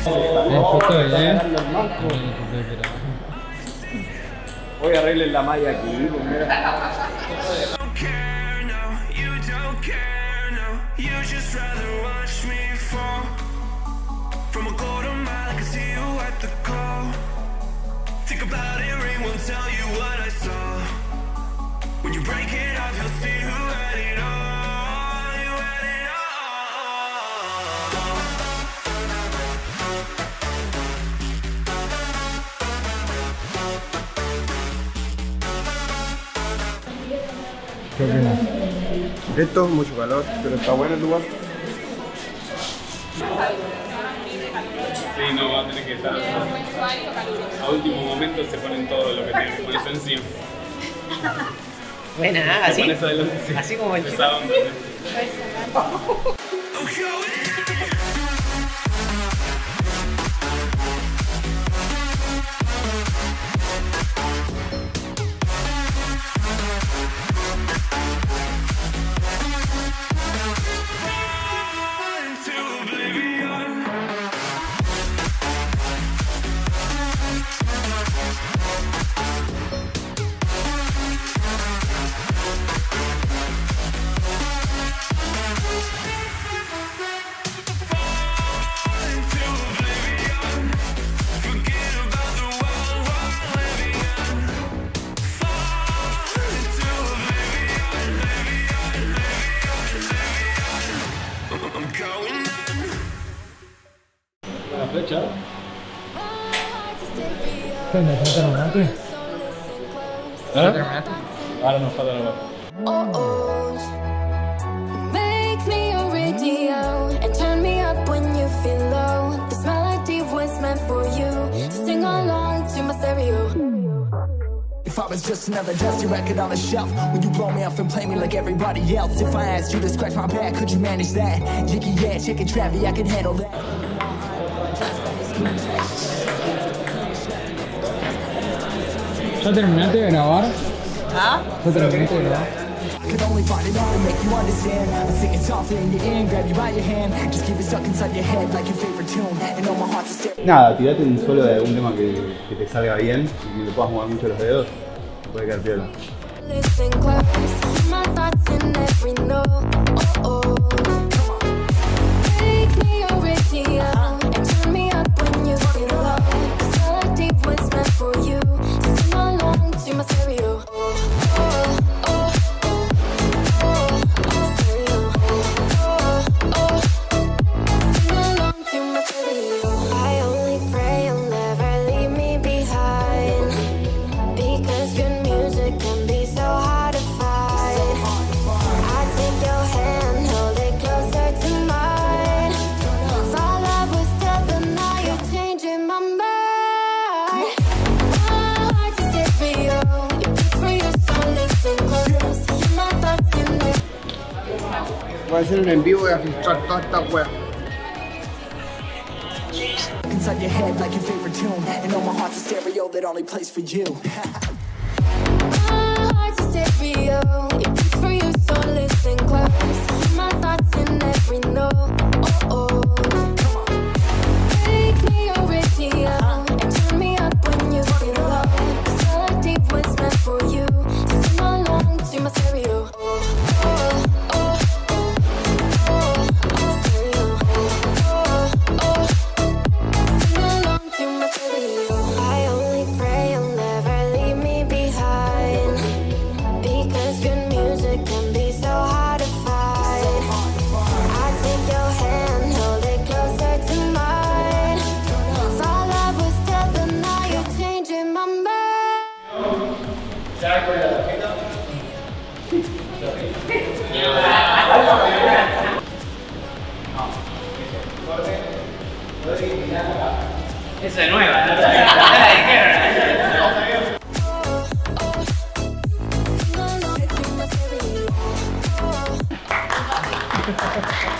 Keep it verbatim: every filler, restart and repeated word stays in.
Hoy arreglen la malla aquí. ¿Qué opinas? Esto, mucho calor, pero está bueno el lugar. Sí, no, va a tener que estar. A último momento se ponen todo lo que tienen que ponerse encima. Buena, así. Adelante, sí. Así como el chico. Esa onda, La flecha. ¿Qué onda? ¿Ya terminaste? ¿Eh? ¿Ya terminaste? Ahora nos falta la Make me your radio and turn me up when you feel low. This melody was meant for you, so sing along to my stereo. If I was just another dusty record on the shelf, would you blow me off and play me like everybody else? If I asked you to scratch my back, could you manage that? Yicky, yeah, chicken, Travie, I can handle that. ¿Ya terminaste de grabar? ¿Ah? ¿Ya terminaste de grabar? Could only find it hard to make you understand. I'm singing softly in your ear and grab you by your hand. Just keep it stuck inside your head like your favorite tune. And know my heart's a stereo. Nada, tirate un solo de algún tema que, que te salga bien y que le puedas mover mucho los dedos. Te puede quedar piola. Listen close, my thoughts in every note. Oh, oh. Make me your radio and turn me up when you feel low. This melody was meant for you, so sing along to my stereo. Oh, oh, oh, oh, oh, stereo. Oh, oh, sing along to my stereo. I only pray you'll never leave me behind, because good music can be so hard to find. I take your hand, hold it closer to mine. Thought love was dead, but now you're changing my mind. My heart's a stereo, you beat for your soul, listen close. Hear my thoughts in there. Voy a hacer un en vivo y a filtrar toda esta wea. Inside your head like your favorite tune. And know my heart's a stereo that only plays for you. My heart's a stereo, it beats for you, so listen close. Hear my thoughts in every note. Oh, oh. Make me your radio and turn me up when you feel low. This melody was meant for you, so sing along to my stereo. Oh, oh, oh, oh, oh, stereo. Oh, oh, sing along to my stereo. I only pray you'll never leave me behind, because good music can be so hard to find. I take your hand, hold it closer to mine. Thought love was dead, but now you're changing my mind. Esa es nueva. Sing along to my stereo.